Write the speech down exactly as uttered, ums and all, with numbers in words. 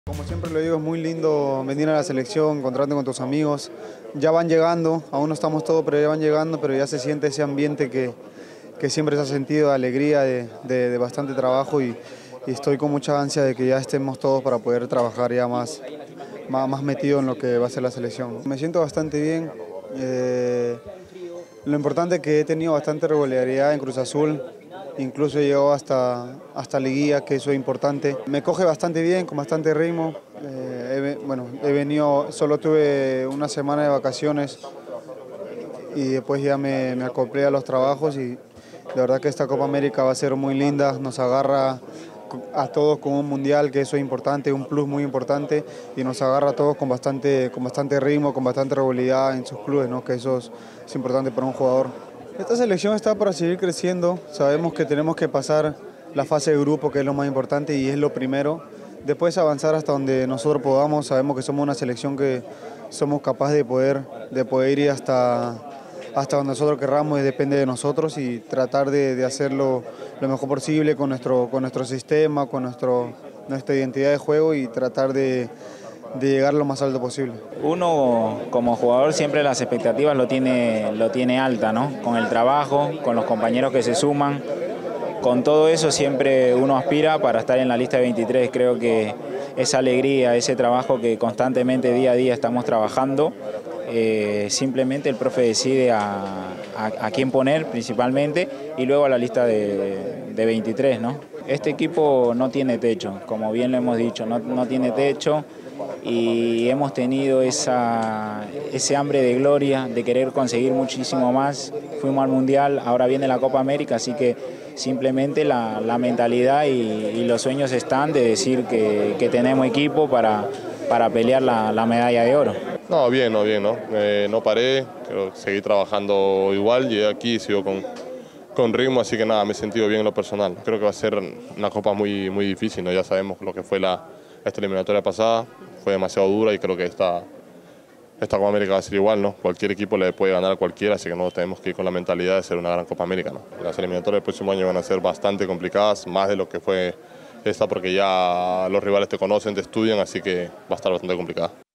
Como siempre lo digo, es muy lindo venir a la selección, encontrarte con tus amigos. Ya van llegando, aún no estamos todos, pero ya van llegando, pero ya se siente ese ambiente que, que siempre se ha sentido de alegría, de, de, de bastante trabajo y, y estoy con mucha ansia de que ya estemos todos para poder trabajar ya más, más, más metido en lo que va a ser la selección. Me siento bastante bien. Eh, lo importante es que he tenido bastante regularidad en Cruz Azul. Incluso llegó hasta, hasta liguilla, que eso es importante. Me coge bastante bien, con bastante ritmo. Eh, he, bueno, he venido, solo tuve una semana de vacaciones y después ya me, me acoplé a los trabajos y de verdad que esta Copa América va a ser muy linda, nos agarra a todos con un mundial, que eso es importante, un plus muy importante, y nos agarra a todos con bastante, con bastante ritmo, con bastante regularidad en sus clubes, ¿no? Que eso es, es importante para un jugador. Esta selección está para seguir creciendo, sabemos que tenemos que pasar la fase de grupo, que es lo más importante y es lo primero. Después avanzar hasta donde nosotros podamos, sabemos que somos una selección que somos capaces de poder, de poder ir hasta, hasta donde nosotros querramos y depende de nosotros y tratar de, de hacerlo lo mejor posible con nuestro, con nuestro sistema, con nuestro, nuestra identidad de juego y tratar de, de llegar lo más alto posible. Uno como jugador siempre las expectativas lo tiene, lo tiene alta, ¿no? Con el trabajo, con los compañeros que se suman, con todo eso siempre uno aspira para estar en la lista de veintitrés. Creo que esa alegría, ese trabajo que constantemente día a día estamos trabajando, eh, simplemente el profe decide a, a, a quién poner principalmente y luego a la lista de, de veintitrés, ¿no? Este equipo no tiene techo, como bien lo hemos dicho, no, no tiene techo. Y hemos tenido esa, ese hambre de gloria, de querer conseguir muchísimo más. Fuimos al Mundial, ahora viene la Copa América, así que simplemente la, la mentalidad y, y los sueños están de decir que, que tenemos equipo para, para pelear la, la medalla de oro. No, bien, no, bien, ¿no? Eh, no paré, creo que seguí trabajando igual, llegué aquí y sigo con, con ritmo, así que nada, me he sentido bien en lo personal. Creo que va a ser una Copa muy, muy difícil, ¿no? Ya sabemos lo que fue la, esta eliminatoria pasada. Fue demasiado dura y creo que esta, esta Copa América va a ser igual, ¿no? Cualquier equipo le puede ganar a cualquiera, así que nosotros tenemos que ir con la mentalidad de ser una gran Copa América, ¿no? Las eliminatorias del próximo año van a ser bastante complicadas, más de lo que fue esta, porque ya los rivales te conocen, te estudian, así que va a estar bastante complicada.